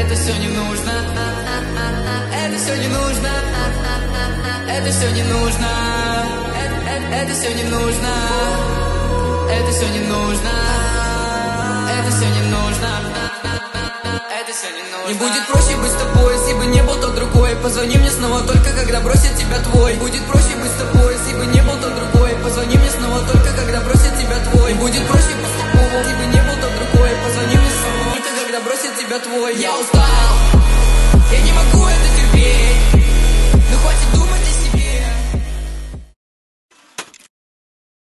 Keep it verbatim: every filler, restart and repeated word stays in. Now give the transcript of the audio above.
Это все не нужно. Это все не нужно. Это все не нужно. Это все не нужно. Это все не нужно. Это все не нужно. Это все не нужно. Не будет проще быть с тобой, если бы не был тот другой. Позвони мне снова только когда бросит тебя твой. Будет проще быть с тобой, если бы не был тот другой. Позвони мне снова только когда бросит тебя твой. Будет проще быть с тобой, если бы не был тот другой. Позвони мне снова только когда бросит тебя твой. Я устал, я не могу это терпеть. Ну хватит думать.